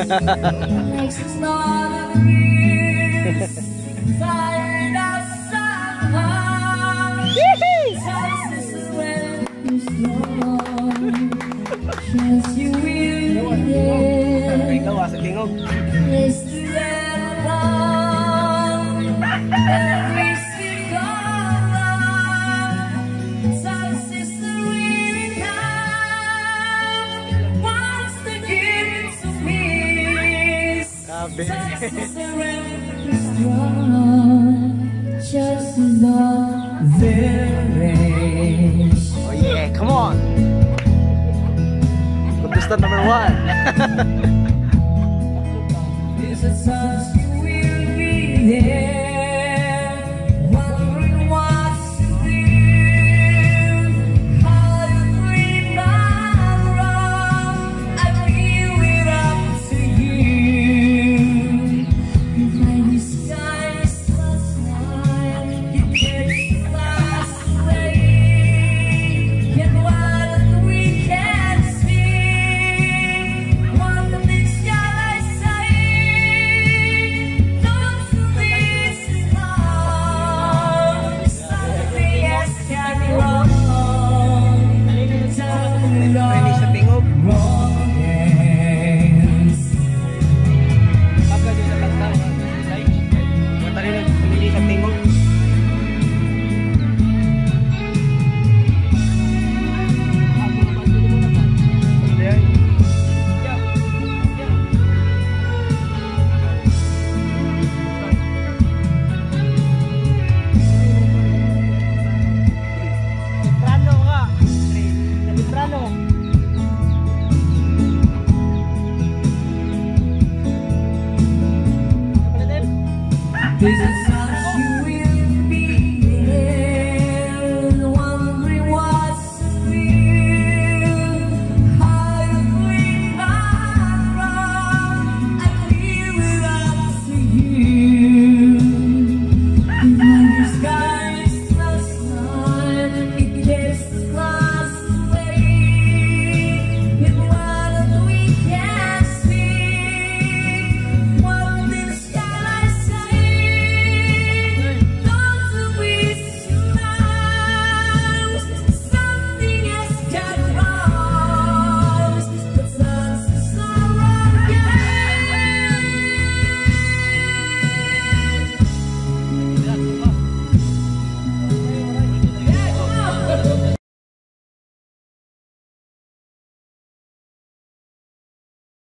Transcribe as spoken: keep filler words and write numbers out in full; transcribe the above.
Next is not a dream. Fired outside. This is when you're strong. Chance you will be there. Ikaw, sa tingog. Place to let alone. Every single love. Some sister will come. Wants to give it to me. Some sister will be strong. Just as all there is. Oh yeah, come on! Contestant number one. There's a chance you will be there, wondering what's to do, how you dream I'm wrong. I leave it up to you. You find the skies last night, you catch the last away, get what we can see. What the things shall I say? Don't you this is love? Something else can be wrong. Tell me Ready sa tingog. wrong ends. Pagka doon sa kanta, like, mata rin ang pumili sa tingog. Soprano ka. Soprano. This is